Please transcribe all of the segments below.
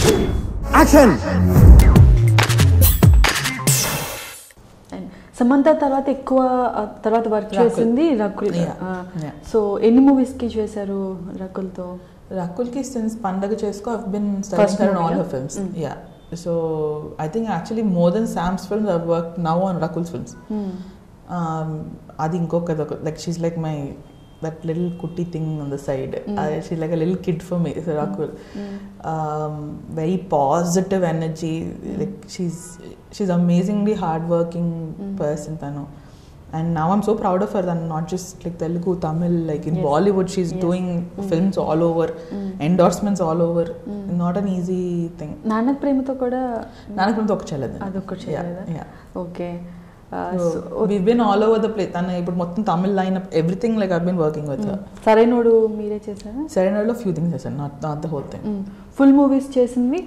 Action. Samantha తర్వాత work చేసింది Rakul. So ఎన్ని మూవీస్ కి చేశారు రకుల్తో? రకుల్కి సిన్స్ పండగ చేసుకో I've been studying her in all her films. Yeah. So I think actually more than Sam's films I've worked now on Rakul's films. Adi inkoka like she's like my that little kutti thing on the side. She's like a little kid for me. So Rakul, very positive energy. Like she's amazingly hardworking person. Tanu. And now I'm so proud of her than not just like Telugu, Tamil, like in Bollywood she's doing films all over, endorsements all over. Not an easy thing. Nanak Premato kuda oka chelladu. Adokkati chellada. Yeah. Okay. So we've been all over the place. Tana ippudu mottham Tamil lineup, everything like I've been working with her. Sarenodu meere chesara? Sarenodu few things chesanu, not the whole thing. Full movies chesinvi?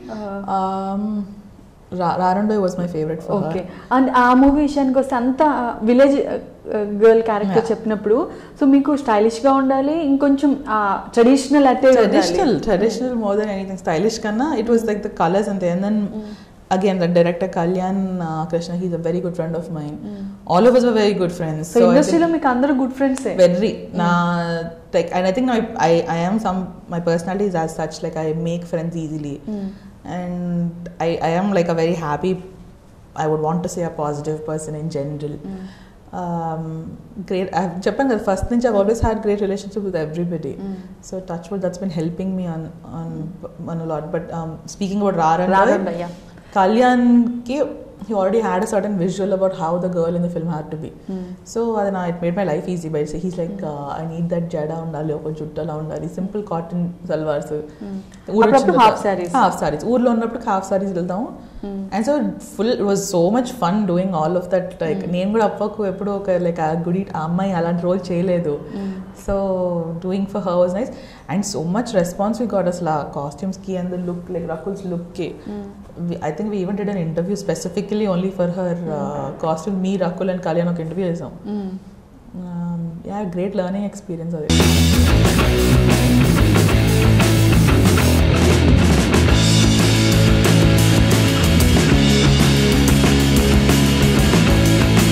Rarandoy was my favorite for her. Okay. And ఆ movie విషయానికి వస్తే అంతా village girl character చెప్పినప్పుడు so మీకు stylish గా ఉండాలి, ఇంకొంచెం traditional traditional more than anything. Stylish kanna it was like the colors and then again the director Kalyan Krishna, he's a very good friend of mine. All of us were very good friends. So industry lo meeku andaru good friends e very like, and I think I am my personality is as such, like I make friends easily. And I am like a very happy, I would want to say a positive person in general. Great. I've Japan the first thing I've always had great relationship with everybody. So touchwood, that's been helping me on a lot. But speaking about Rarandoy, yeah. Kalyan ki he already had a certain visual about how the girl in the film had to be. So it made my life easy. But he's like, I need that jada undali, oka juttala undali, simple cotton salwars. Half sarees. Urlo unnappudu half sarees veldamu. And so it was so much fun doing all of that. Like nenu kuda appaku eppudu oka like a goody ammai alanti role cheyaledu. So doing for her was nice, and so much response we got as la costumes ki and the look, like Rakul's look ki. I think we even did an interview specifically only for her costume. Me, Rakul and Kalyan oka interview chesam. Yeah, great learning experience adi.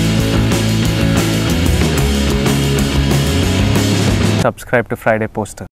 Subscribe to Friday Poster.